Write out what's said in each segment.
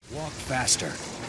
Walk faster.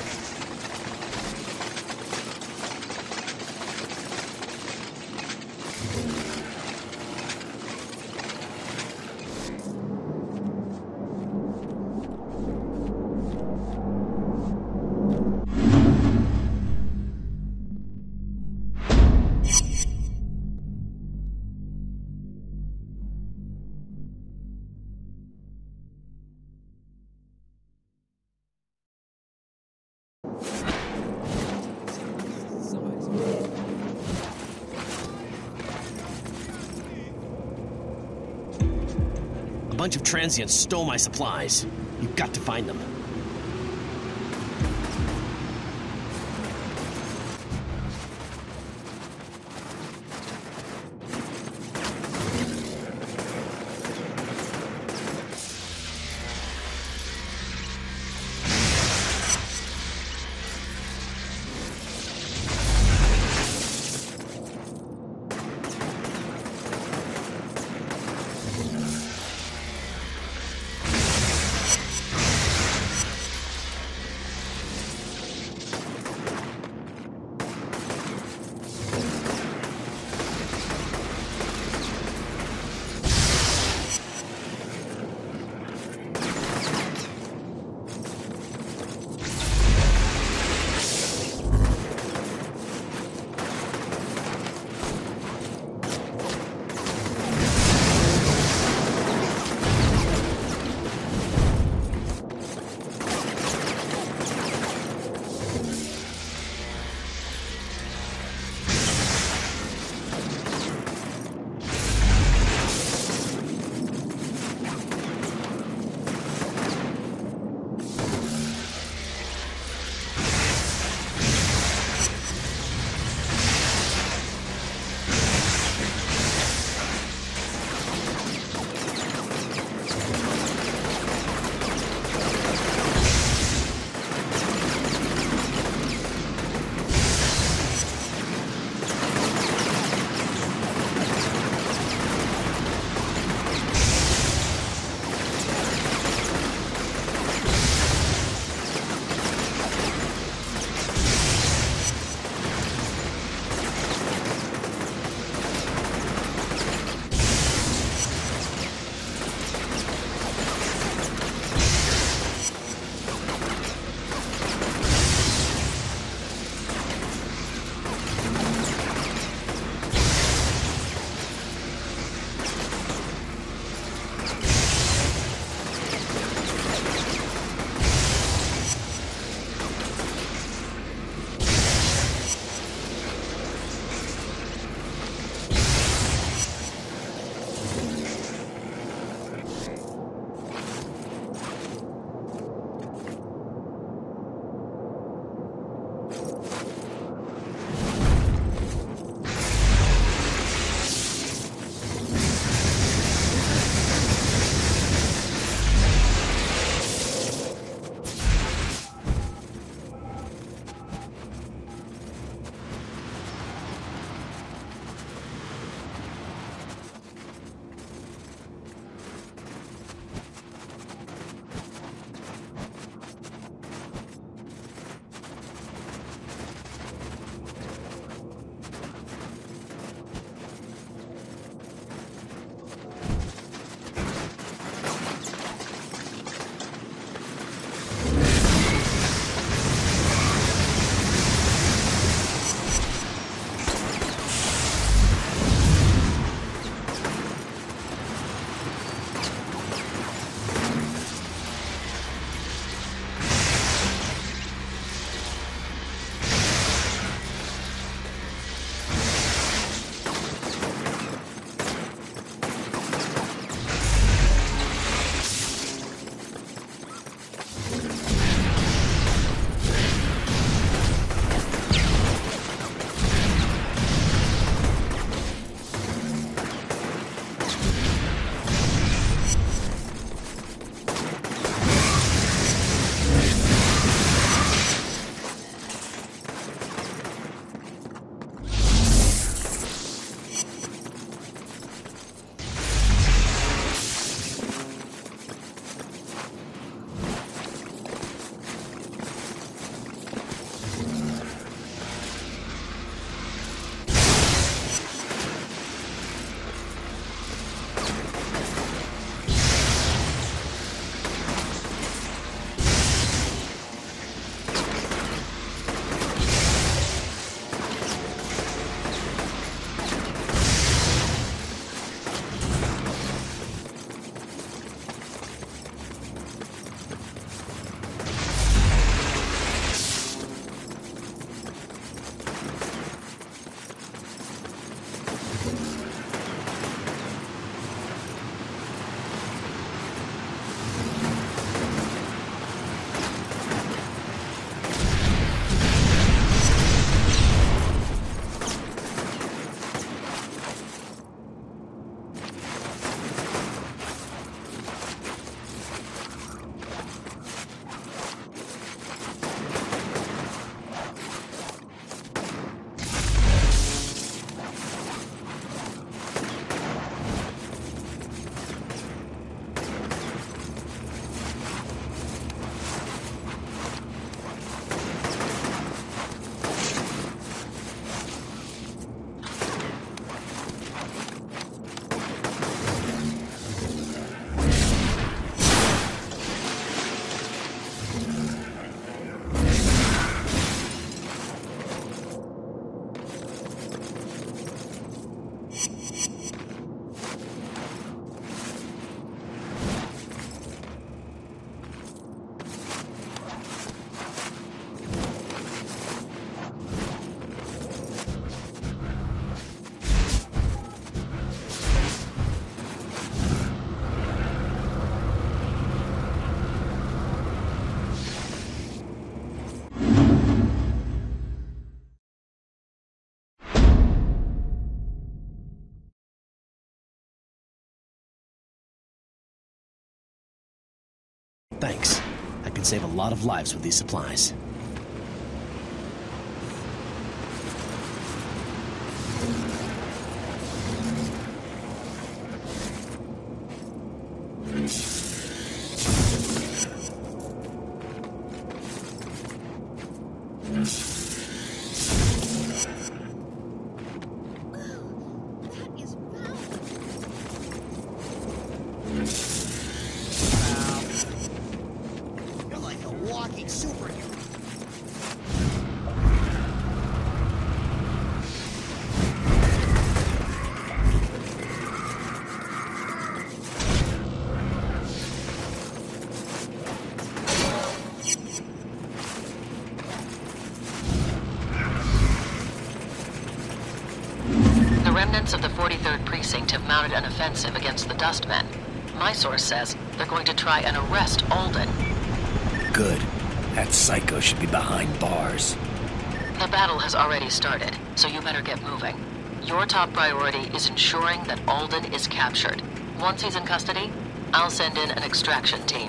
A bunch of transients stole my supplies. You've got to find them. Thanks. I could save a lot of lives with these supplies. You're like a walking superhero. The remnants of the 43rd Precinct have mounted an offensive against the Dustmen. My source says they're going to try and arrest Alden. Good. That psycho should be behind bars. The battle has already started, so you better get moving. Your top priority is ensuring that Alden is captured. Once he's in custody, I'll send in an extraction team.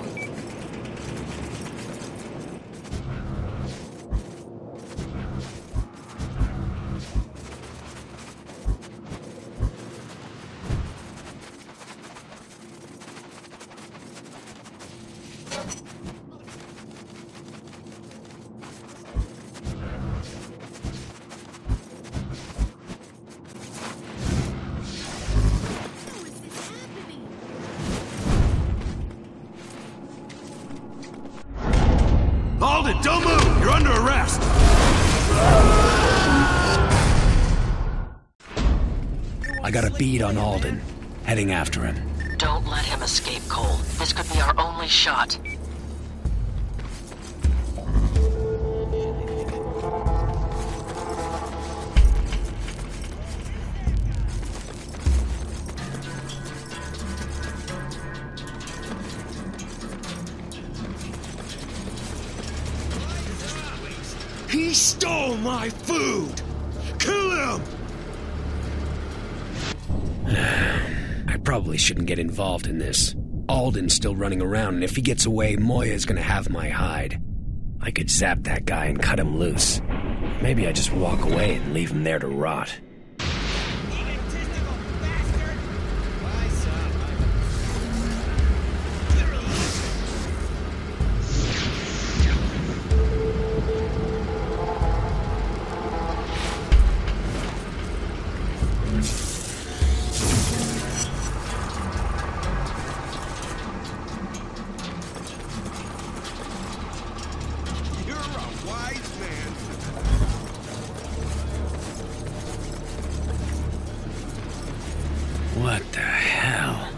Hold it! Don't move! You're under arrest! I got a bead on Alden. Heading after him. Don't let him escape, Cole. This could be our only shot. He stole my food! Kill him! I probably shouldn't get involved in this. Alden's still running around, and if he gets away, Moya's gonna have my hide. I could zap that guy and cut him loose. Maybe I just walk away and leave him there to rot. Egotistical bastard! Why, son? You're a wise man. What the hell?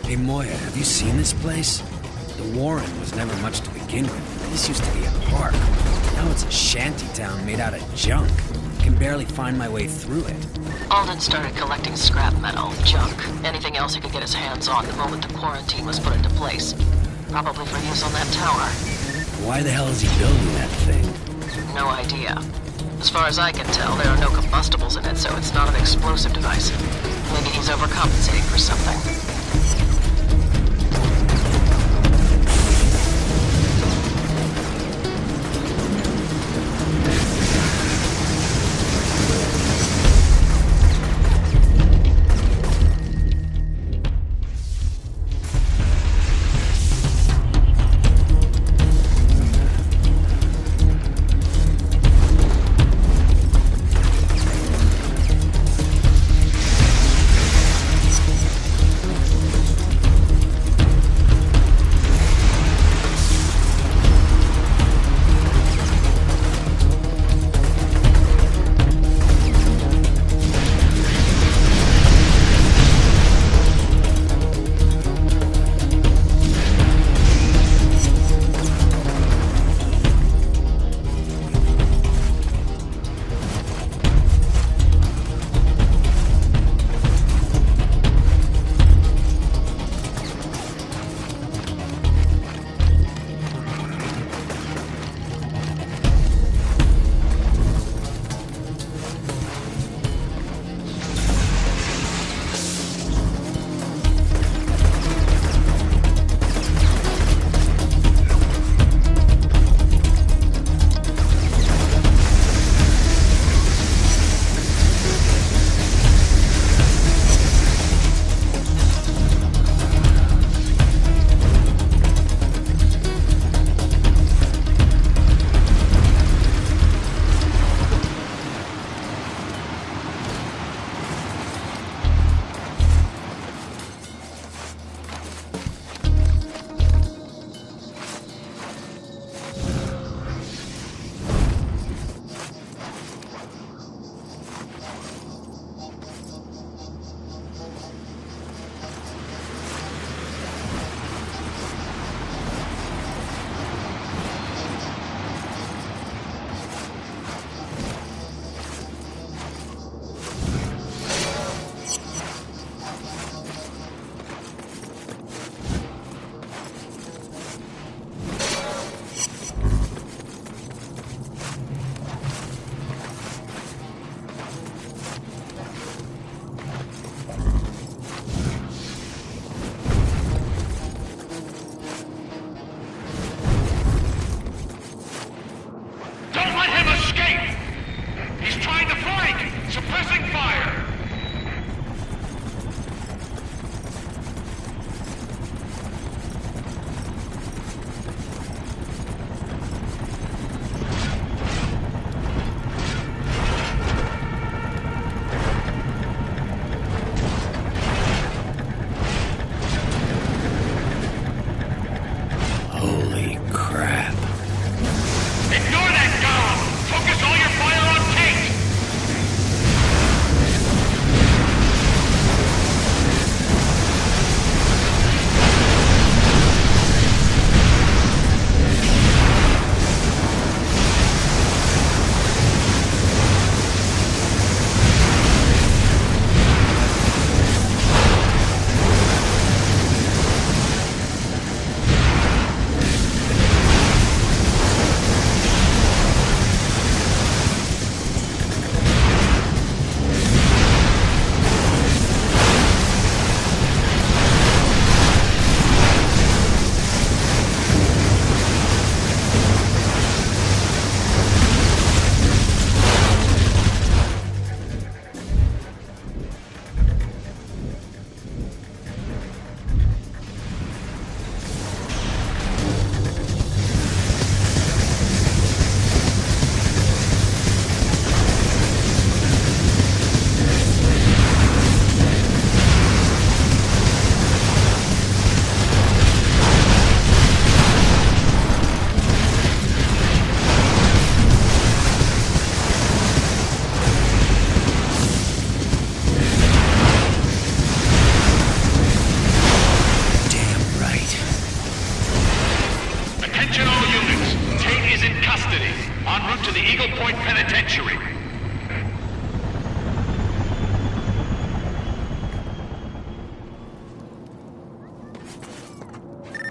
Hey Moya, have you seen this place? The Warren was never much to begin with. This used to be a park. Now it's a shanty town made out of junk. I can barely find my way through it. Alden started collecting scrap metal, junk, anything else he could get his hands on the moment the quarantine was put into place. Probably for use on that tower. Why the hell is he building that thing? No idea. As far as I can tell, there are no combustibles in it, so it's not an explosive device. Maybe he's overcompensating for something.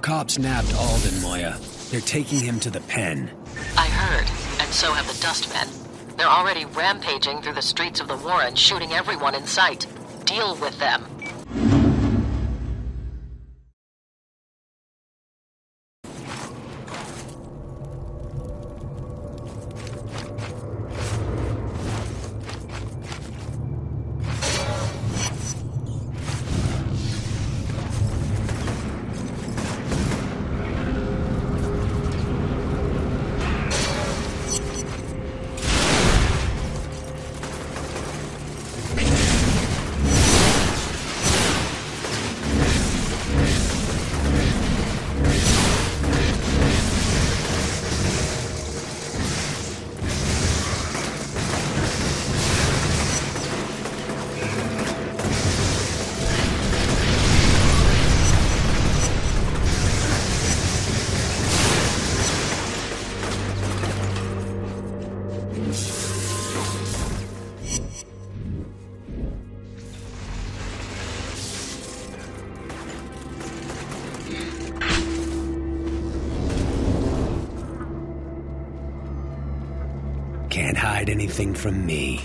cops nabbed Alden, Moya. They're taking him to the pen. I heard, and so have the Dustmen. They're already rampaging through the streets of the Warren, shooting everyone in sight. Deal with them. Can't hide anything from me.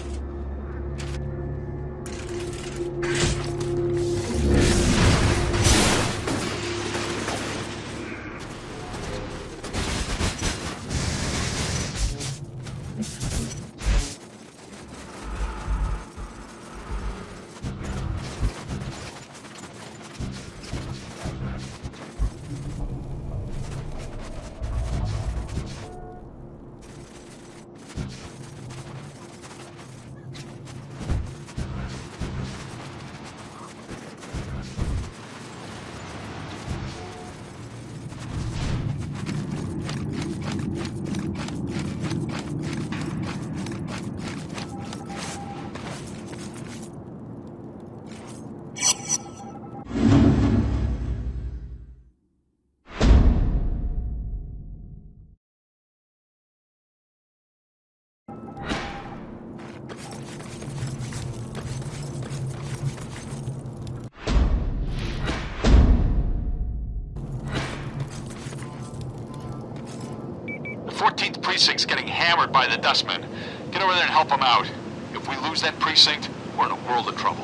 The 14th Precinct's getting hammered by the Dustmen. Get over there and help them out. If we lose that precinct, we're in a world of trouble.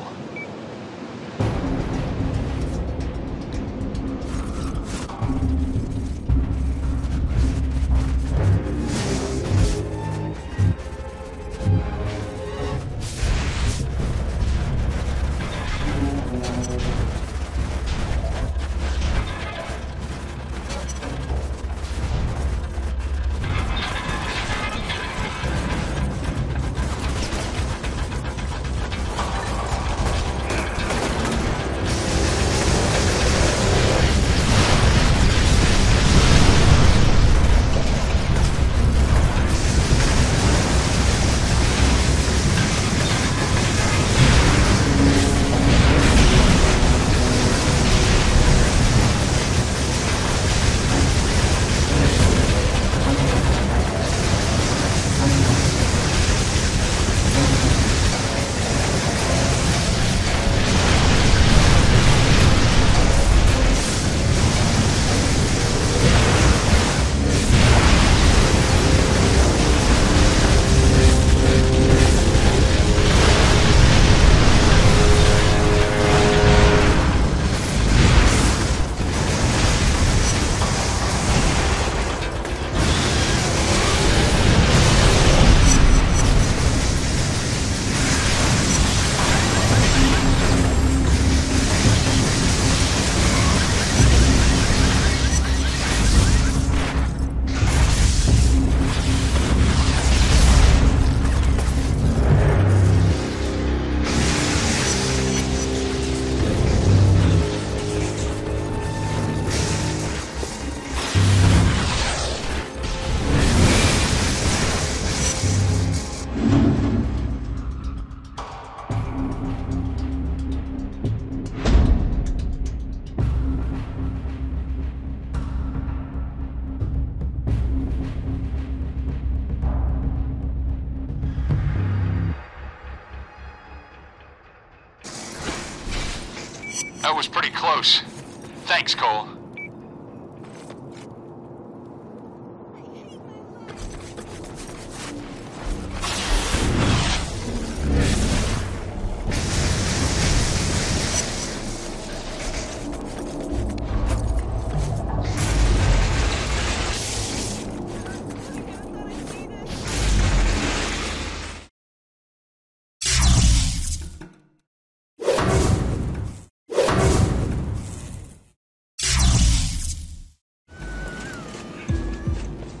That was pretty close. Thanks, Cole.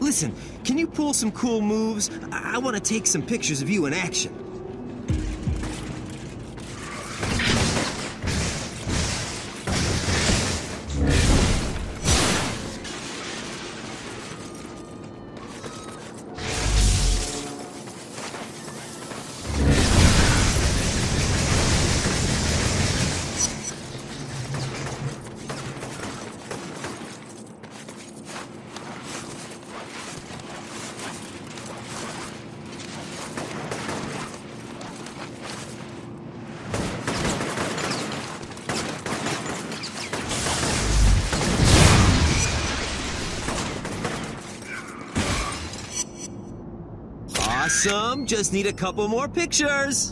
Listen, can you pull some cool moves? I want to take some pictures of you in action. Awesome! Just need a couple more pictures!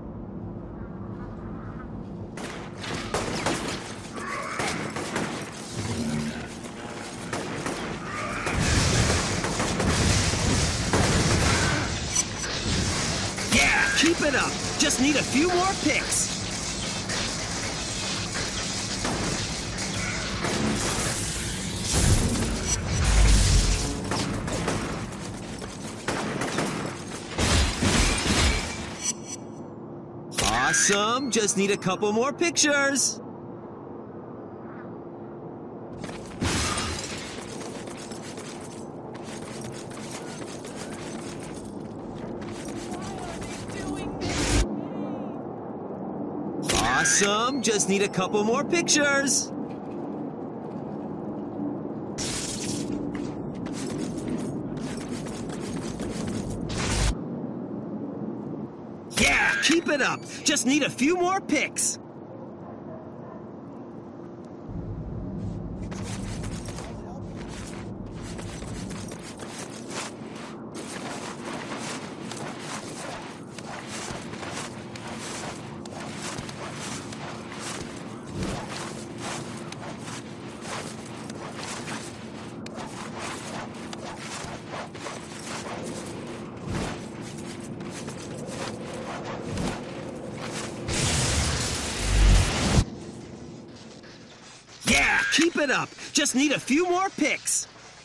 Yeah! Keep it up! Just need a few more pics! Awesome! Just need a couple more pictures! Awesome! Just need a couple more pictures! Yeah! Keep it up! Just need a few more pics! Yeah, keep it up. Just need a few more pics.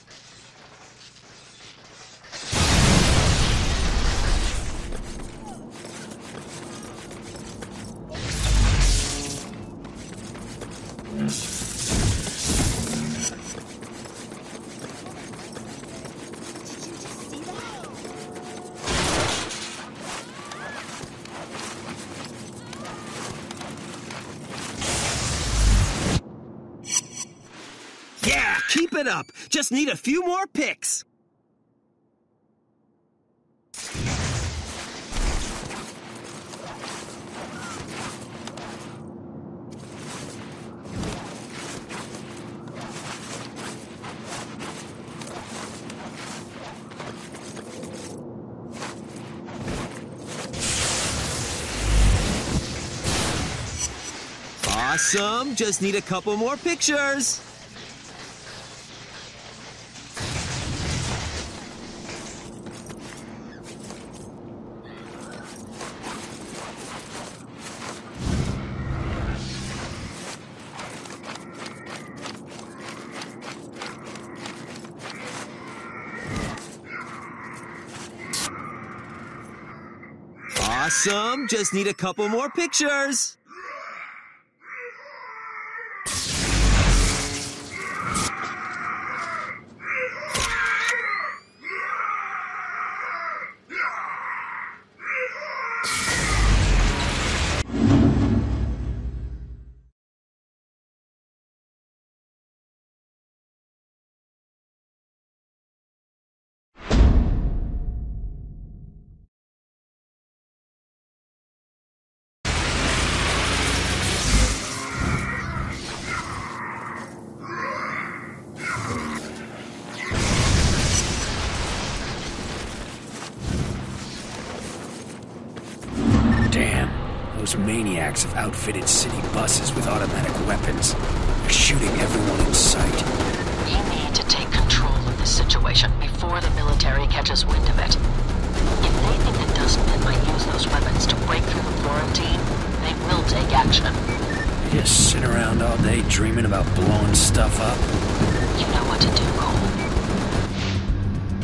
Yeah, keep it up. Just need a few more pics. Awesome. Just need a couple more pictures. Awesome. Just need a couple more pictures. Those maniacs have outfitted city buses with automatic weapons. They're shooting everyone in sight. We need to take control of this situation before the military catches wind of it. If they think the Dustmen might use those weapons to break through the quarantine, they will take action. You just sit around all day dreaming about blowing stuff up? You know what to do, Cole.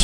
closer.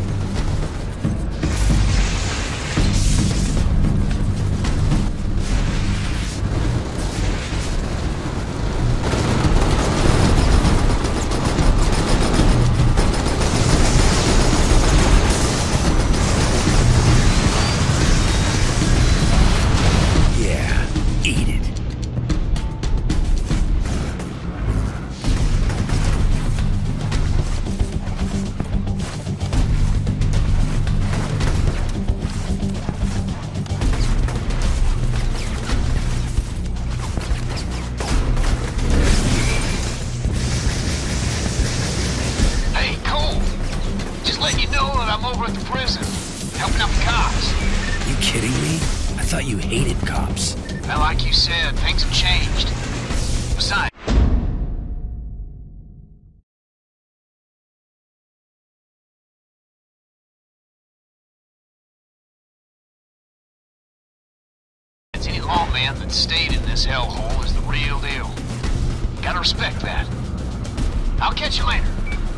You hated cops. Well, like you said, things have changed. Besides, any lawman that stayed in this hellhole is the real deal. Gotta respect that. I'll catch you later.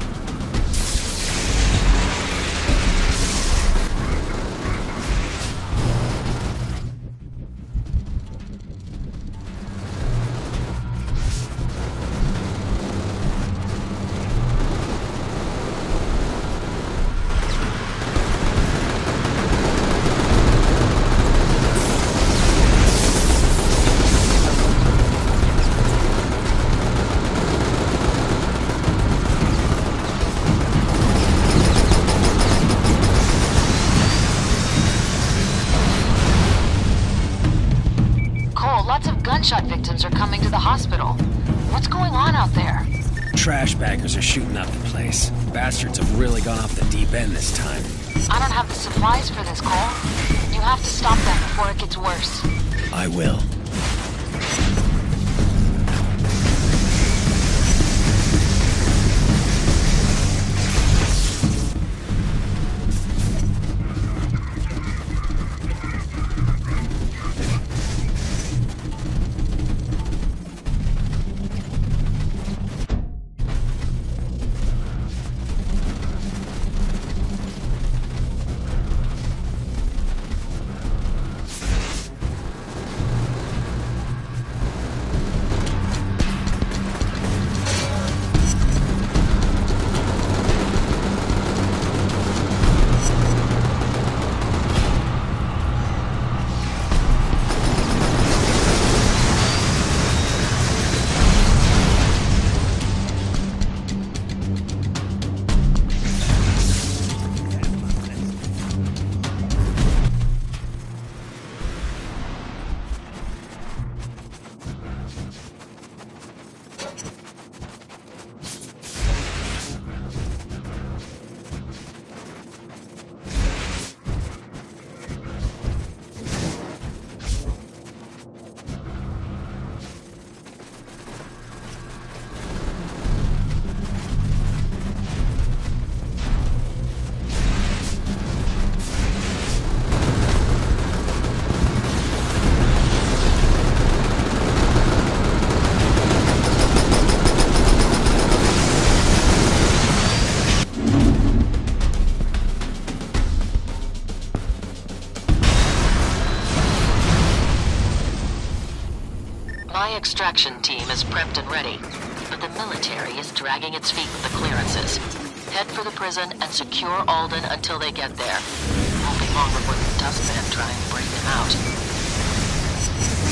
Gunshot victims are coming to the hospital. What's going on out there? Trash baggers are shooting up the place. Bastards have really gone off the deep end this time. I don't have the supplies for this, Cole. You have to stop them before it gets worse. I will. My extraction team is prepped and ready, but the military is dragging its feet with the clearances. Head for the prison and secure Alden until they get there. Won't be long before the dustmen try and break them out.